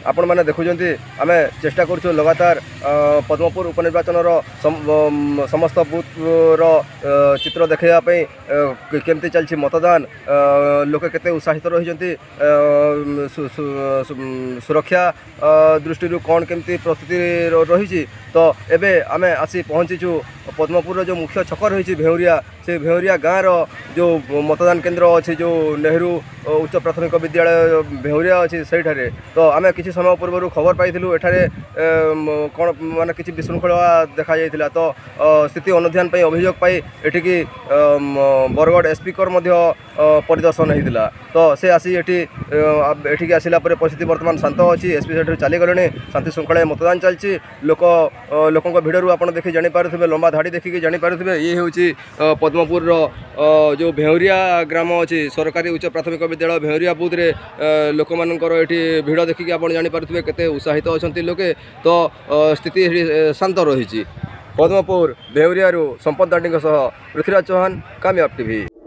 आपण मैंने देखुंत आम चेष्टा करूँ लगातार पद्मपुर उपनिर्वाचन समस्त बूथर चित्र देखापी केमती चलती मतदान लोक केते उत्साहित रही सुरक्षा दृष्टि कौन केमती प्रस्तुति रही तो एबे आम आसी पहुँचीचु पद्मपुर जो मुख्य छक रही भेउरिया से भेउरिया गाँव जो मतदान केन्द्र अच्छी जो नेहरू उच्च प्राथमिक विद्यालय भेउरिया अच्छी से तो आम किसी समय पूर्व खबर पाई एठारे कौन माने किसी विशृंखला देखा जाइथिला तो स्थिति अनुध्यान पे अभियोग पाई एठिकी बरगढ़ एसपी परिदर्शन होता तो से आसी एठिकी आसिला परे परिस्थिति वर्तमान शांत अच्छी एसपी सेठ चली गले शांति श्रृंखला मतदान चलती लोकों भिड़ू आप देखी जानीपे लंबा धाड़ी देखिकी जानीपे ये हूँ पद्मपुर जो भेउरिया ग्राम अच्छी सरकारी उच्च प्राथमिक विद्यालय भेउरिया बुथ रे लोक मानकर ये भिड़ देखिकी आप जानीपे केते उत्साहित अच्छा लोके तो स्थिति शांत रही। पद्मपुर भेउरिया संपत दांडी पृथ्वीराज चौहान कामयाब टीवी।